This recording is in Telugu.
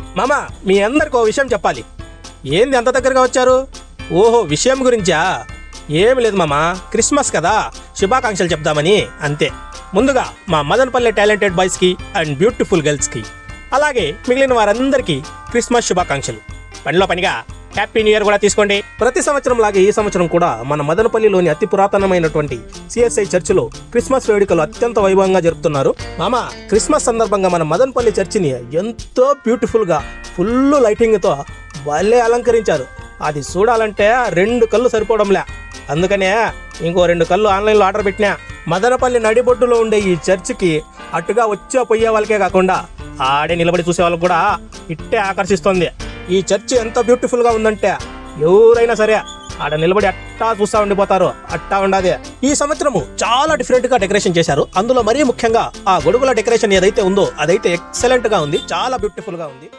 మామ మీ అందరికి ఓ విషయం చెప్పాలి. ఏంది అంత దగ్గరగా వచ్చారు? ఓహో, విషయం గురించా? ఏమి లేదు మామ, క్రిస్మస్ కదా, శుభాకాంక్షలు చెప్దామని అంతే. ముందుగా మా మదనపల్లి టాలెంటెడ్ బాయ్స్కి అండ్ బ్యూటిఫుల్ గర్ల్స్కి, అలాగే మిగిలిన వారందరికీ క్రిస్మస్ శుభాకాంక్షలు. పనిలో పనిగా హ్యాపీ న్యూ ఇయర్ కూడా తీసుకోండి. ప్రతి సంవత్సరం లాగే ఈ సంవత్సరం కూడా మన మదనపల్లిలోని అతి పురాతనమైనటువంటి సిఎస్ఐ చర్చిలో క్రిస్మస్ వేడుకలు అత్యంత వైభవంగా జరుపుతున్నారు. మామ, క్రిస్మస్ సందర్భంగా మన మదనపల్లి చర్చిని ఎంతో బ్యూటిఫుల్ గా ఫుల్ లైటింగ్ తో భలే అలంకరించారు. అది చూడాలంటే 2 కళ్ళు సరిపోవడంలే. అందుకనే ఇంకో 2 కళ్ళు ఆన్లైన్లో ఆర్డర్ పెట్టినా. మదనపల్లి నడిబొడ్డులో ఉండే ఈ చర్చికి అటుగా వచ్చే పోయే వాళ్ళకే కాకుండా ఆడే నిలబడి చూసే వాళ్ళకి కూడా ఇట్టే ఆకర్షిస్తుంది. ఈ చర్చి ఎంత బ్యూటిఫుల్ గా ఉందంటే ఎవరైనా సరే ఆడ నిలబడి అట్టా చూస్తా ఉండిపోతారు. అట్టా ఉండాది. ఈ సంవత్సరము చాలా డిఫరెంట్ గా డెకరేషన్ చేశారు. అందులో మరీ ముఖ్యంగా ఆ గొడుగుల డెకరేషన్ ఏదైతే ఉందో అదైతే ఎక్సలెంట్ గా ఉంది, చాలా బ్యూటిఫుల్ గా ఉంది.